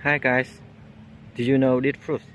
Hi guys, did you know this fruit?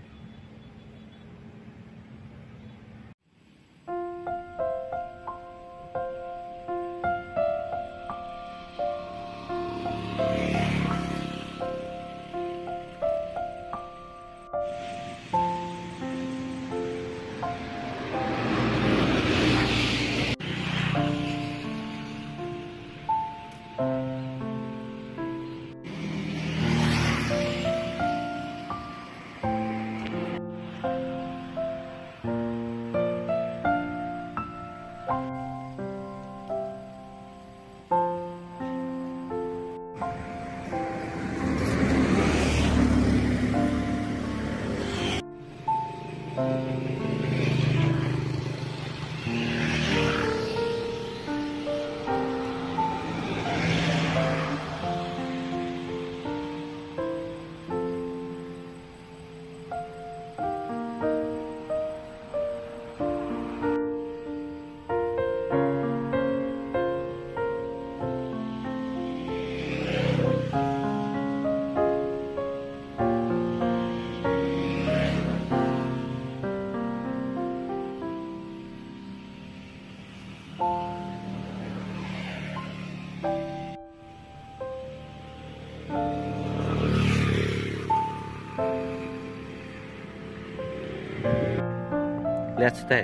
Let's stay.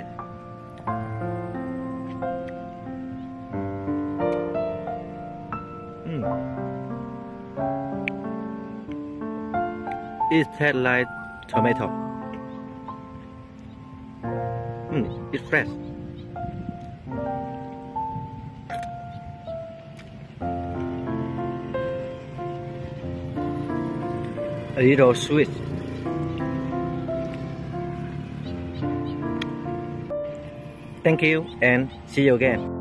It tastes like tomato. It's fresh. A little sweet. Thank you and see you again.